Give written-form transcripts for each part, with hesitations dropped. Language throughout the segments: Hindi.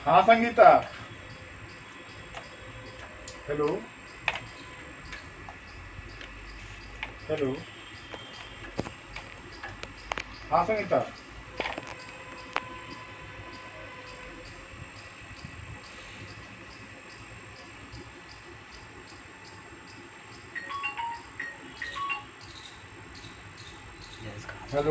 हाँ संगीता, हेलो हेलो, हाँ संगीता, हेलो।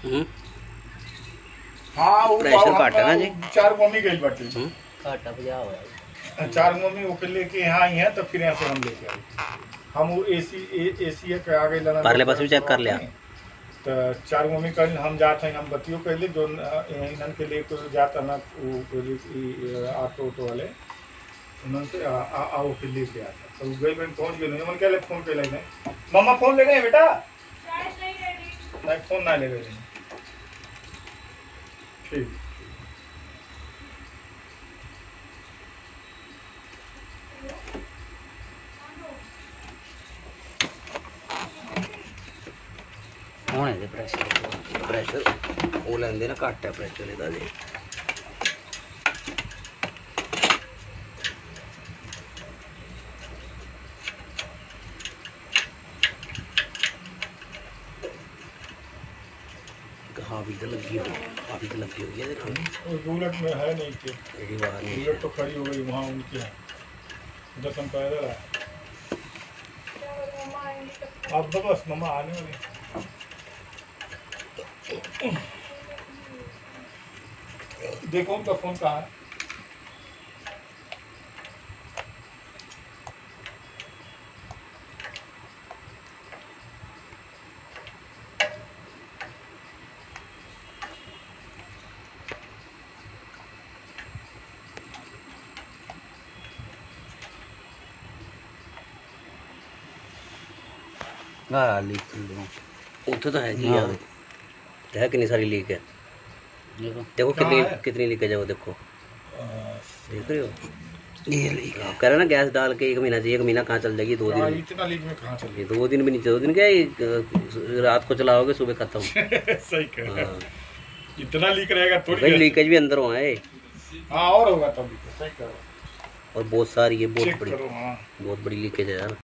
हाँ वो प्रेशर काटा ना जी, 4 मम्मी गई बाटे, काटा बजा हुआ 4 मम्मी वो लेके यहाँ आई है, तो फिर यहाँ से हम लेके आए। हम वो एसी के आ गए परले पास भी चेक कर लिया। तो 4 मम्मी कल हम जाते हैं, हम बतियो कहले जो इन्हन के लिए कोई जाता ना वो ऑटो वाले उन्होंने से आओ फिर लेके आता, तो गई बहन पहुँच गई। मन क्या फोन कर लेने, मम्मा फोन ले गए बेटा, नहीं फोन ना ले गए, ठीक। होने दे प्रेशर वो लेंदे ना घट है प्रेशर इहदा जी। हाँ भी तो लगी हुई, हाँ भी तो लगी हुई है देखो। बुलेट में है नहीं कि बुलेट तो खड़ी हो गई वहाँ उनके यहाँ, दर्शन पैदल है। अब तो बस मम्मा आने वाली। देखो उनका फोन कहाँ है। हाँ लीक उठे तो है जी यार, है कितनी सारी लीक है। देखो कितनी लीकेज है वो, देखो देख रहे हो ये लीक है। कह रहे ना गैस डाल के 1 महीना चाहिए, 1 महीना कहाँ चल जाएगी, 2 दिन। इतना लीक में कहाँ चल, 2 दिन भी नहीं, 2 दिन क्या रात को चलाओगे सुबह खत्म। सही कह रहे हैं। इतना लीक रहेगा थोड़ी, लीकेज भी अंदर हुआ है। हाँ और होगा तब, सही कह रहे हो। और बहुत सारी है, बहुत बड़ी लीकेज है यार।